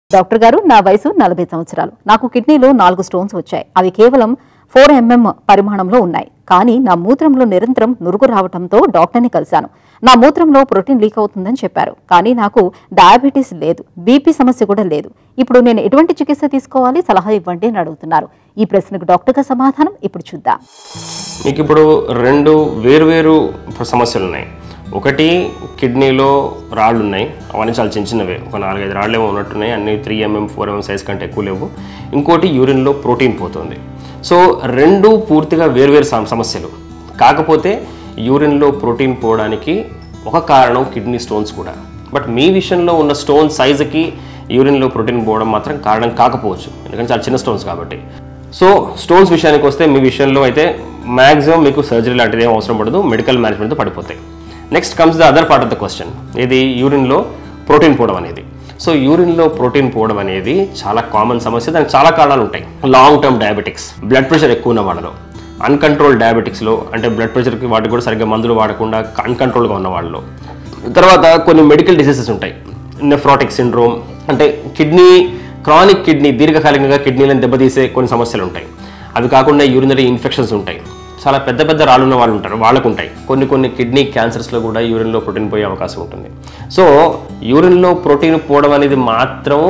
Doctor గారు, నా వయసు 40 సంవత్సరాలు. నాకు కిడ్నీలో 4 స్టోన్స్ వచ్చాయి. అవి కేవలం 4 mm పరిమాణంలో ఉన్నాయి. కానీ నా మూత్రంలో నిరంతరం నురుగు రావడంతో డాక్టర్ని కలిశాను. నా మూత్రంలో ప్రోటీన్ లీక్ అవుతుందని చెప్పారు. కానీ నాకు డయాబెటీస్ లేదు, బీపీ సమస్య కూడా లేదు. ఇప్పుడు నేను ఎటువంటి చికిత్స తీసుకోవాలి, సలహా ఇవ్వండి అని అడుగుతున్నారు. ఈ ప్రశ్నకు డాక్టర్గా సమాధానం ఇప్పుడు చూద్దాం. మీకు ఇప్పుడు రెండు వేరు సమస్యలు ఉన్నాయి. ఒకటి కిడ్నీలో రాళ్ళు ఉన్నాయి, అవన్నీ చాలా చిన్నవే, ఒక 4-5 రాళ్ళు ఏమో ఉన్నట్టున్నాయి, అన్ని 3 mm 4 mm సైజ్ కంటే ఎక్కువ లేవు. ఇంకోటి యూరిన్లో ప్రోటీన్ పోతుంది. సో రెండు పూర్తిగా వేరు సమస్యలు. కాకపోతే యూరిన్లో ప్రోటీన్ పోవడానికి ఒక కారణం కిడ్నీ స్టోన్స్ కూడా. బట్ మీ విషయంలో ఉన్న స్టోన్ సైజుకి యూరిన్లో ప్రోటీన్ పోవడం మాత్రం కారణం కాకపోవచ్చు, ఎందుకంటే చాలా చిన్న స్టోన్స్ కాబట్టి. సో స్టోన్స్ విషయానికి వస్తే మీ విషయంలో అయితే మ్యాక్సిమం మీకు సర్జరీ లాంటిది ఏం అవసరం పడదు, మెడికల్ మేనేజ్మెంట్తో పడిపోతాయి. Next comes the other part of the question, ఇది యూరిన్లో ప్రోటీన్ పోవడం అనేది. సో యూరిన్లో ప్రోటీన్ పోవడం అనేది చాలా కామన్ సమస్య. దానికి చాలా కారణాలు ఉంటాయి. Long term diabetics, blood pressure ఎక్కువ ఉన్న వాళ్ళలో, అన్కంట్రోల్ డయాబెటిక్స్లో అంటే బ్లడ్ ప్రెషర్కి వాటికి కూడా సరిగ్గా మందులు వాడకుండా అన్కంట్రోల్గా ఉన్న వాళ్ళలో, తర్వాత కొన్ని మెడికల్ డిసీజెస్ ఉంటాయి, నెఫ్రాటిక్ సిండ్రోమ్ అంటే క్రానిక్ కిడ్నీ దీర్ఘకాలికంగా కిడ్నీలను దెబ్బతీసే కొన్ని సమస్యలు ఉంటాయి. అవి కాకుండా యూరినరీ ఇన్ఫెక్షన్స్ ఉంటాయి. చాలా పెద్ద రాళ్ళు ఉన్న వాళ్ళు ఉంటారు, వాళ్ళకు ఉంటాయి. కొన్ని కిడ్నీ క్యాన్సర్స్లో కూడా యూరిన్లో ప్రోటీన్ పోయే అవకాశం ఉంటుంది. సో యూరిన్లో ప్రోటీన్ పోవడం అనేది మాత్రం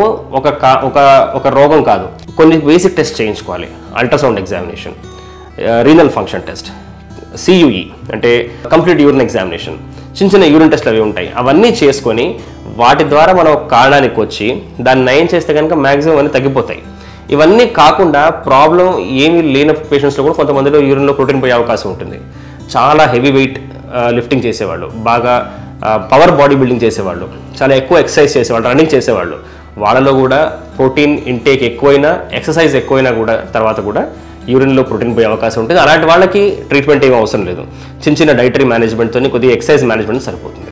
ఒక రోగం కాదు. కొన్ని బేసిక్ టెస్ట్ చేయించుకోవాలి. Ultrasound examination, renal function test, CUE అంటే కంప్లీట్ యూరిన్ ఎగ్జామినేషన్, చిన్న యూరిన్ టెస్ట్లు అవి ఉంటాయి. అవన్నీ చేసుకొని వాటి ద్వారా మనం ఒక కారణానికి వచ్చి దాన్ని నయం చేస్తే కనుక మ్యాక్సిమం అన్నీ తగ్గిపోతాయి. ఇవన్నీ కాకుండా ప్రాబ్లం ఏమీ లేని పేషెంట్స్లో కూడా కొంతమందిలో యూరిన్లో ప్రోటీన్ పోయే అవకాశం ఉంటుంది. చాలా హెవీ వెయిట్ లిఫ్టింగ్ చేసేవాళ్ళు, బాగా పవర్ బాడీ బిల్డింగ్ చేసేవాళ్ళు, చాలా ఎక్కువ ఎక్సర్సైజ్ చేసేవాళ్ళు, రన్నింగ్ చేసేవాళ్ళు, వాళ్ళలో కూడా ప్రోటీన్ ఇంటేక్ ఎక్కువైనా, ఎక్సర్సైజ్ ఎక్కువైనా కూడా తర్వాత కూడా యూరిన్లో ప్రోటీన్ పోయే అవకాశం ఉంటుంది. అలాంటి వాళ్ళకి ట్రీట్మెంట్ ఏమీ అవసరం లేదు. చిన్న డైటరీ మేనేజ్మెంట్తో కొద్దిగా ఎక్సర్సైజ్ మేనేజ్మెంట్ సరిపోతుంది.